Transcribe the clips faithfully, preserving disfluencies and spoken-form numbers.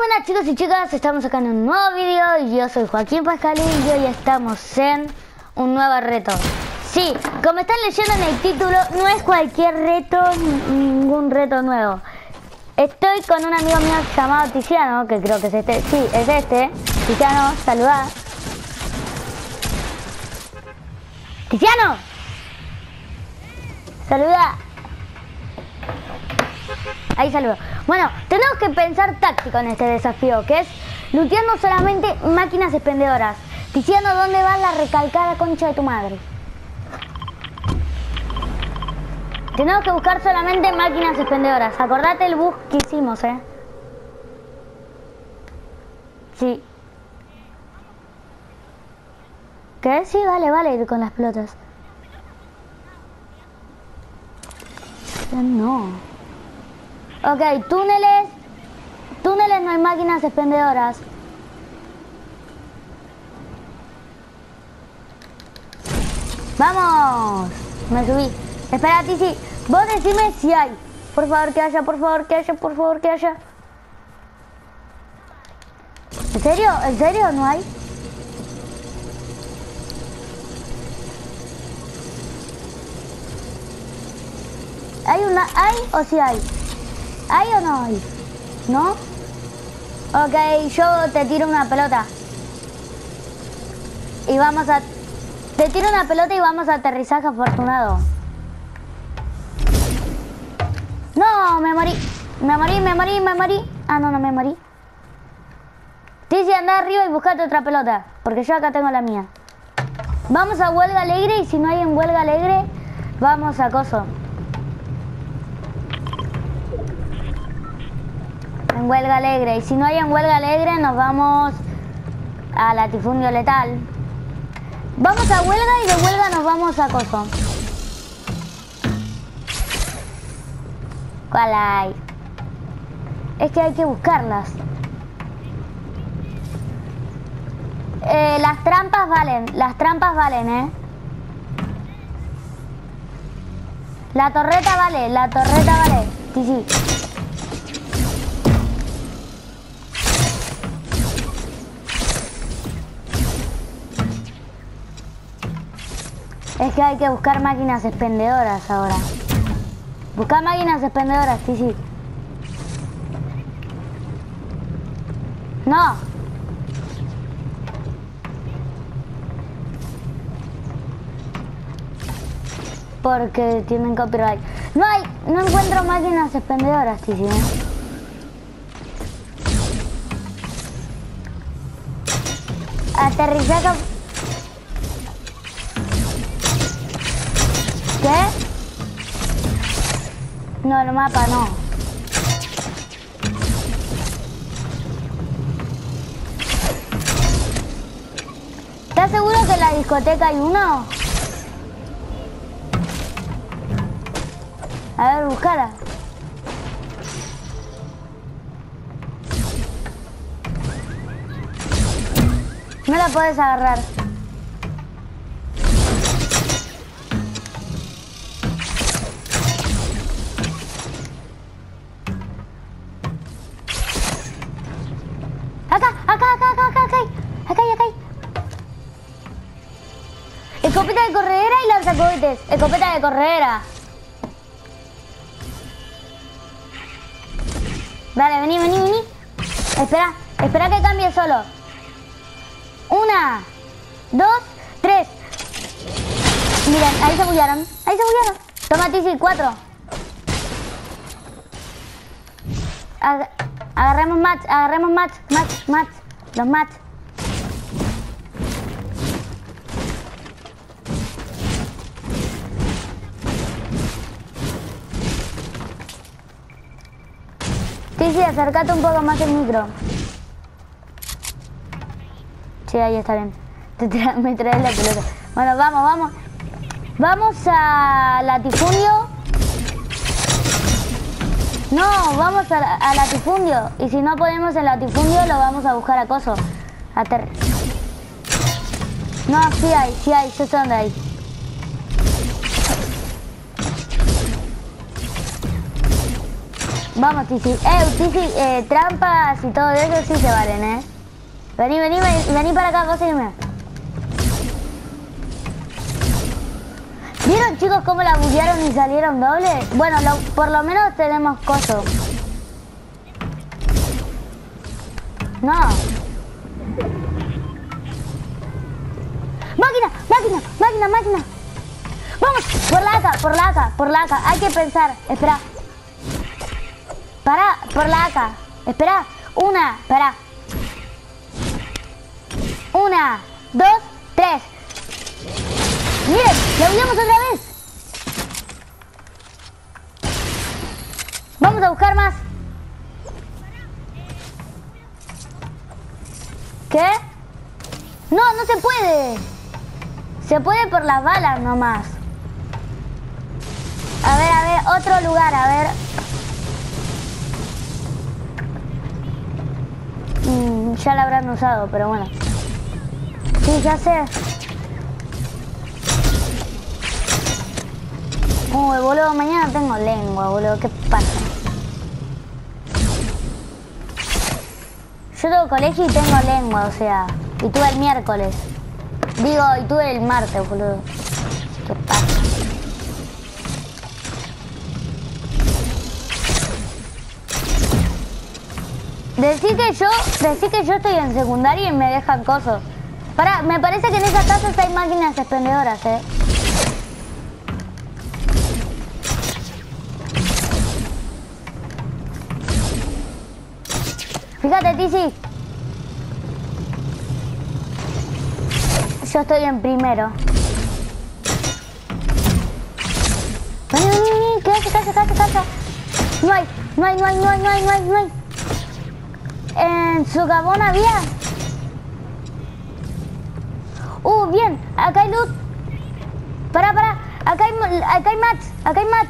Buenas chicos y chicas, estamos acá en un nuevo video y yo soy Joaquín Pascalín y hoy estamos en un nuevo reto. Sí, como están leyendo en el título, no es cualquier reto, ningún reto nuevo. Estoy con un amigo mío llamado Tiziano, que creo que es este, sí, es este. Tiziano, saluda. Tiziano, saluda. Ahí saludo. Bueno, tenemos que pensar táctico en este desafío, que es looteando solamente máquinas expendedoras. Tiziano, ¿dónde va la recalcada concha de tu madre? Tenemos que buscar solamente máquinas expendedoras. Acordate el bug que hicimos, ¿eh? Sí. ¿Qué? Sí, vale, vale, ir con las pelotas. No. Ok, túneles. Túneles no hay máquinas expendedoras. ¡Vamos! Me subí. Espera, Tizi. Vos decime si hay. Por favor, que haya, por favor, que haya, por favor, que haya. ¿En serio? ¿En serio no hay? ¿Hay una? ¿Hay o si hay? ¿Hay o no hay? ¿No? Ok, yo te tiro una pelota. Y vamos a... Te tiro una pelota y vamos a aterrizaje afortunado. No, me morí. Me morí, me morí, me morí. Ah, no, no me morí. Tizi, anda arriba y buscate otra pelota. Porque yo acá tengo la mía. Vamos a huelga alegre y si no hay en huelga alegre, vamos a coso. En huelga alegre. Y si no hay en huelga alegre, nos vamos a latifundio letal. Vamos a huelga y de huelga nos vamos a coso. ¿Cuál hay? Es que hay que buscarlas. Eh, las trampas valen. Las trampas valen, ¿eh? La torreta vale. La torreta vale. Sí, sí. Es que hay que buscar máquinas expendedoras ahora. Buscar máquinas expendedoras, sí, sí. No. Porque tienen copyright. No hay, no encuentro máquinas expendedoras, sí, sí, ¿eh? Aterrizaje. ¿Qué? No, el mapa no. ¿Estás seguro que en la discoteca hay uno? A ver, buscala. No la puedes agarrar. Acá, acá, acá, acá, acá, acá, acá, acá. Escopeta de corredera y lanzacohetes. Escopeta de corredera. Vale, vení, vení, vení. Espera, espera que cambie solo. Una, dos, tres. Miren, ahí se bullaron. Ahí se bullaron. Toma, Tizi, cuatro. Ag agarremos match, agarremos match, match, match. Los match. Tizi, acércate un poco más el micro. Sí, ahí está bien. Te tra me traes la pelota. Bueno, vamos, vamos. Vamos a latifundio. No, vamos a, a latifundio. Y si no podemos en latifundio, lo vamos a buscar a coso. A ter... No, sí hay, sí hay. Yo sé dónde hay. Vamos, Tizi. Eh, Tizi, eh, trampas y todo eso sí se valen, ¿eh? Vení, vení, vení, vení para acá, vos seguime. ¿Vieron, chicos, cómo la buguearon y salieron doble? Bueno, lo, por lo menos tenemos coso. No. Máquina, máquina, máquina, máquina. Vamos, por la A K, por la A K, por la A K. Hay que pensar. Espera. Pará, por la A K. Espera. Una, pará. Una, dos, tres. Miren, lo vimos otra vez. Vamos a buscar más. ¿Qué? No, no se puede. Se puede por las balas nomás. A ver, a ver, otro lugar, a ver. Mm, ya la habrán usado, pero bueno. Sí, ya sé. Uy, boludo, mañana tengo lengua, boludo. ¿Qué pasa? Yo tengo colegio y tengo lengua, o sea. Y tuve el miércoles. Digo, y tuve el martes, boludo. ¿Qué pasa? Decí que yo, decí que yo estoy en secundaria y me dejan cosas. Pará, me parece que en esas casas hay máquinas expendedoras, eh. Fíjate, Tizi. Yo estoy en primero. Vení, vení, vení. Quédate, quédate, quédate, quédate. No hay, no hay, no hay, no hay, no hay, no hay, no hay. En Socavón había. Uh, bien. Acá hay loot. Pará, pará. Acá hay, acá hay mats. Acá hay mats.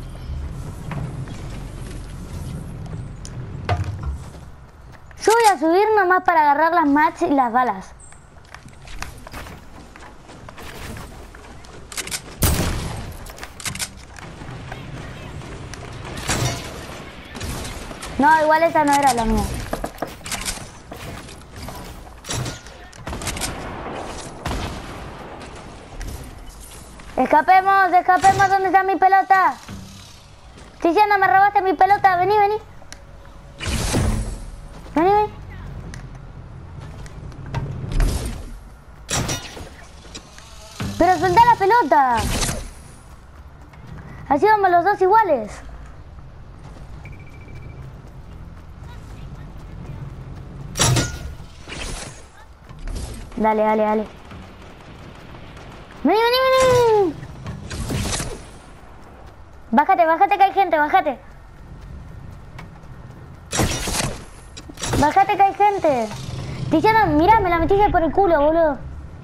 Yo voy a subir nomás para agarrar las mats y las balas. No, igual esa no era la mía. Escapemos, escapemos. ¿Dónde está mi pelota? Tiziana, me robaste mi pelota. Vení, vení. Vení, vení. Pero soltá la pelota. Así vamos los dos iguales. Dale, dale, dale. Vení, vení, vení. Bájate, bájate que hay gente, bájate. Bájate que hay gente. Tiziana, mira, me la metiste por el culo, boludo.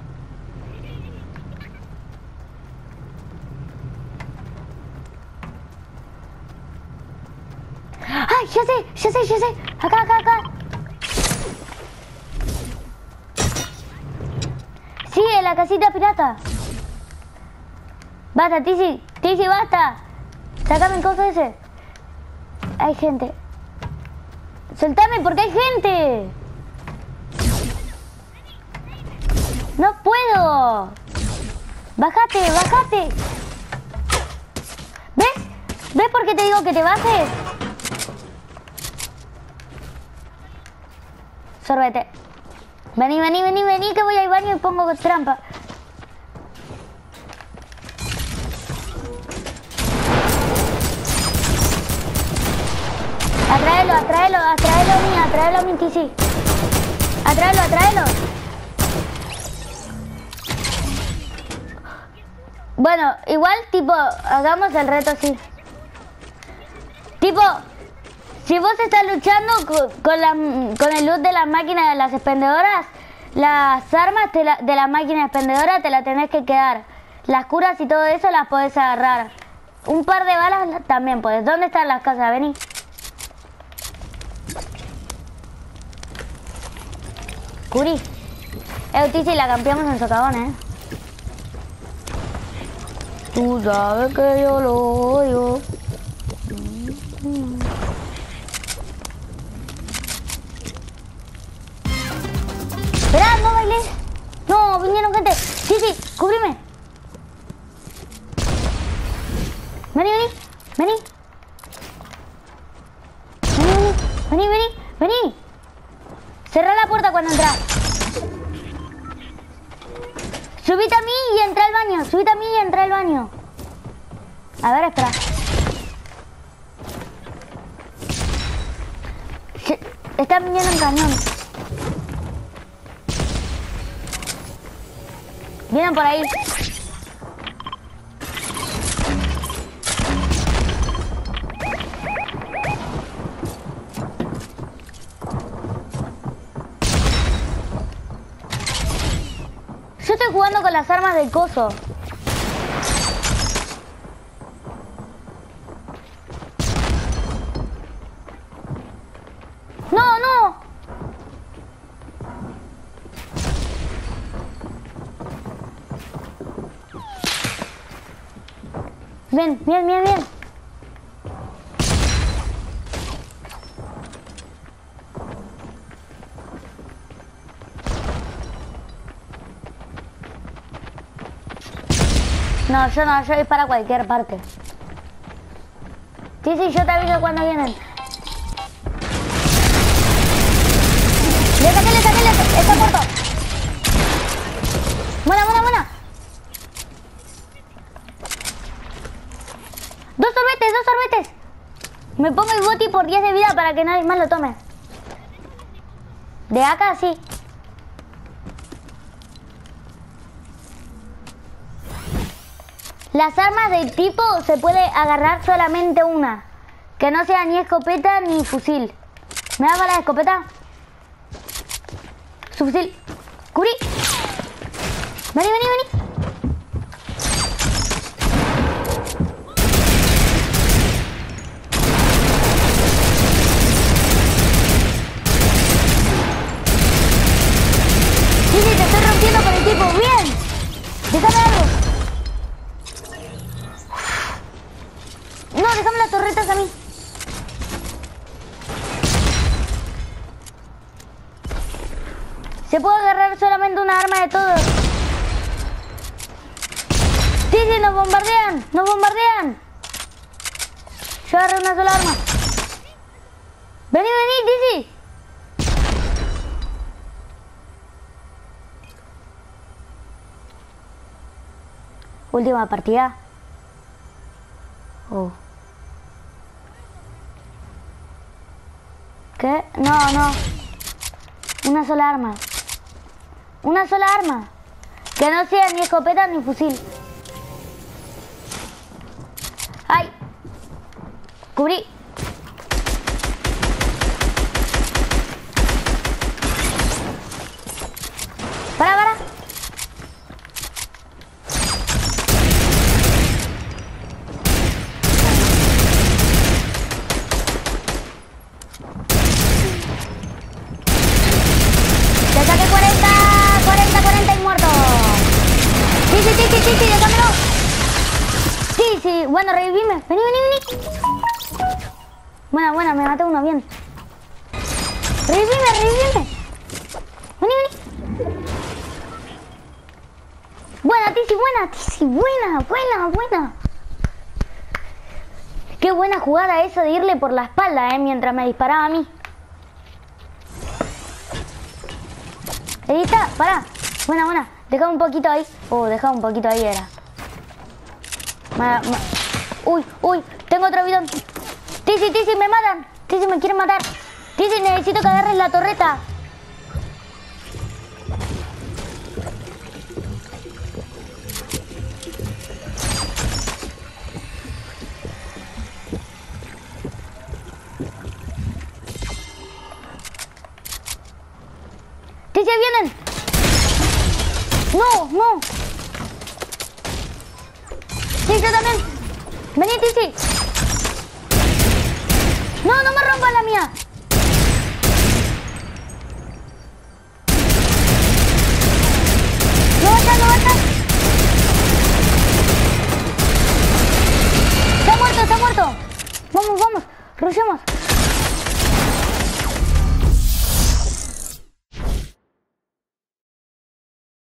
¡Ay, ya sé, ya sé, ya sé! Acá, acá, acá. Sí, en la casita pirata. Basta, Tizi, Tizi, basta. Sácame el coso ese. Hay gente. Soltame porque hay gente. No puedo. Bájate, bájate. ¿Ves? ¿Ves por qué te digo que te bajes? Sorbete. Vení, vení, vení, vení, que voy al baño y pongo trampa. Atráelo, atráelo, atráelo a mí, atráelo a mí, Tizi. Atráelo, atráelo. Bueno, igual, tipo, hagamos el reto así. Tipo, si vos estás luchando con, con, la, con el loot de las máquinas de las expendedoras, las armas te la, de la máquina expendedora te las tenés que quedar. Las curas y todo eso las podés agarrar. Un par de balas también podés. ¿Dónde están las casas? Vení. Curi. Eh, Tizi, la campeamos en Socavón, eh. Tú sabes que yo lo odio. Vení, vení, vení. Vení, vení, vení, vení. Cerrá la puerta cuando entras. Subite a mí y entra al baño. Subite a mí y entra al baño. A ver, espera. Se... Están viniendo en cañón. Vienen por ahí. Yo estoy jugando con las armas del coso. No, no. Bien, bien, bien, bien. No, yo no, yo disparo a cualquier parte. Sí, sí, yo te aviso cuando vienen. Le saqué, le saqué, le saqué. Está muerto. Buena, buena, buena. Dos sorbetes, dos sorbetes. Me pongo el boti por diez de vida para que nadie más lo tome. De acá, sí. Las armas del tipo se puede agarrar solamente una. Que no sea ni escopeta ni fusil. ¿Me das bala de escopeta? Su fusil. Cubrí. Vení, vení, vení. Sí, sí, te estoy rompiendo con el tipo. Bien. Déjame algo. No, déjame las torretas a mí. Se puede agarrar solamente una arma de todos. Sí, sí, nos bombardean. Nos bombardean. Yo agarré una sola arma. Vení, vení, Dizzy. Última partida. Oh. ¿Qué? No, no. Una sola arma. Una sola arma. Que no sea ni escopeta ni fusil. ¡Ay! Cubrí. Para, para. Le saqué cuarenta, cuarenta, cuarenta y muerto. Sí, sí, sí, sí, sí, sí, déjamelo. Sí, sí, bueno, revivime. Vení, vení, vení. Buena, buena, me maté uno bien. Revivime, revivime. Vení, vení. Buena, Tizi, buena, Tizi, buena, buena, buena. Qué buena jugada eso de irle por la espalda, eh, mientras me disparaba a mí. Edita, pará. Buena, buena. Dejá un poquito ahí. Oh, dejá un poquito ahí, era. Ma, ma. Uy, uy, tengo otro bidón. Tizi, Tizi, me matan. Tizi, me quieren matar. Tizi, necesito que agarres la torreta. ¡Tizi, vienen! ¡No, no! ¡Tizi, yo también! ¡Vení, Tizi! ¡No, no me rompas la mía! ¡No basta, no basta! ¡Se ha muerto, se ha muerto! ¡Vamos, vamos! ¡Rushemos!